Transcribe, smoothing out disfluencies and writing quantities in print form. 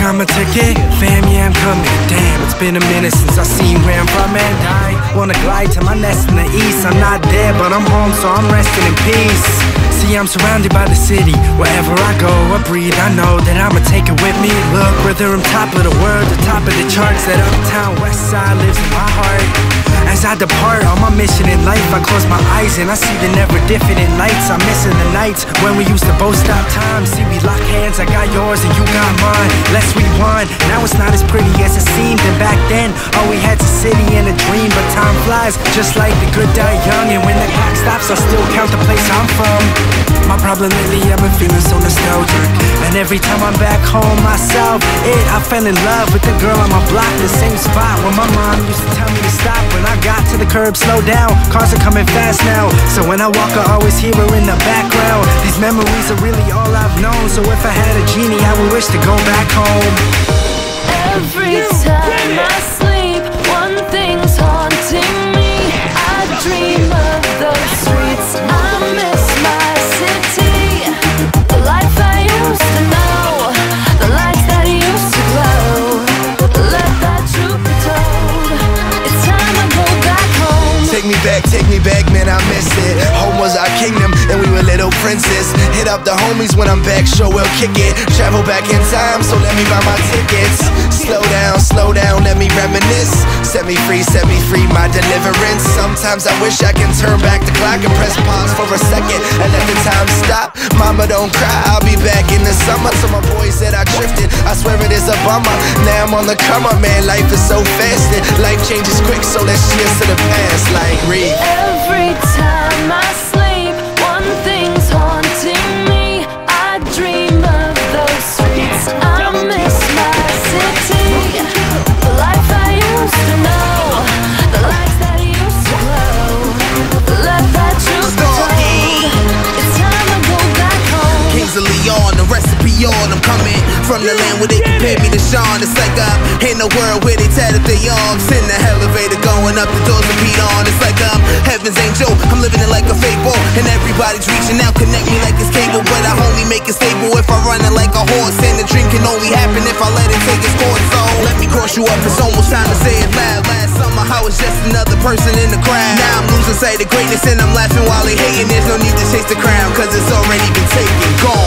got my ticket? Fam, yeah, I'm coming. Damn, it's been a minute since I seen where I'm from, and I wanna glide to my nest in the east. I'm not there, but I'm home, so I'm resting in peace. See, I'm surrounded by the city. Wherever I go, I breathe, I know that I'ma take it with me. Look, whether I'm top of the world, the top of the charts, that uptown west side lives in my heart. As I depart on my mission in life, I close my eyes and I see the never different lights. I'm missing the nights when we used to both stop time. See, we lock hands, I got yours and you got mine. Let's rewind, now it's not as pretty as it seemed. And back then, all we had's a city and a dream. But time flies, just like the good die young. And when the clock stops, I still count the place I'm from. My problem lately, I've been feeling so nostalgic. And every time I'm back home myself, I fell in love with the girl on my block, the same spot where my mom used to tell me to stop. When I got to the curb, slow down, cars are coming fast now. So when I walk, I always hear her in the background. These memories are really all I've known. So if I had a genie, I would wish to go back home. Every time I sleep, one thing's haunting me. I dream of those streets, I miss my city. The life I used to know, the lights that used to glow. Let that truth be told, it's time to go back home. Take me back, man, I miss it. Home was our kingdom, and we were little princes. Hit up the homies when I'm back, sure we'll kick it. Travel back in time, so let me buy my tickets. Slow down, let me reminisce. Set me free, my deliverance. Sometimes I wish I can turn back the clock and press pause for a second and let the time stop. Mama, don't cry, I'll be back in the summer. So my boys said I drifted, I swear it is a bummer. Now I'm on the come up, man, life is so fast and life changes quick, so let's cheers to the past like Reed. Every time I sleep, one thing's haunting me. I dream of those streets, I miss my city. The life I used to know, the lights that used to glow. Let that truth be told, it's time to go back home. Kings of Leon, the recipe on. I'm coming from the land where they compare me to Sean. It's like I'm in a world where they tatted their arms. In the elevator going up, the doors are beat on. It's like I'm heaven's angel, I'm living it like a fable. And everybody's reaching out, connect me like it's cable. But I only make it stable if I run it like a horse. And the dream can only happen if I let it take its course. So let me cross you up, it's almost time to say it loud. Last summer I was just another person in the crowd. Now I'm losing sight of greatness and I'm laughing while they hating. There's no need to chase the crown, cause it's already been taken, gone.